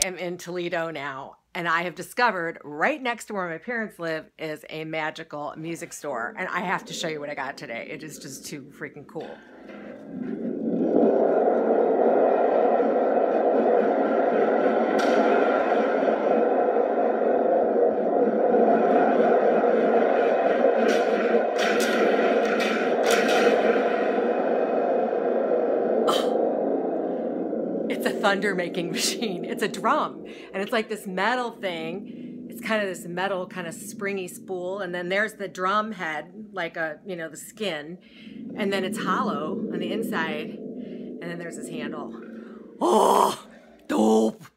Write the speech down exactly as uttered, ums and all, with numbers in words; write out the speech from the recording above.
am in Toledo now, and I have discovered right next to where my parents live is a magical music store, and I have to show you what I got today. It is just too freaking cool. Thunder making machine. It's a drum, and it's like this metal thing. It's kind of this metal kind of springy spool, and then there's the drum head, like a, you know, the skin, and then it's hollow on the inside, and then there's this handle. Oh, dope.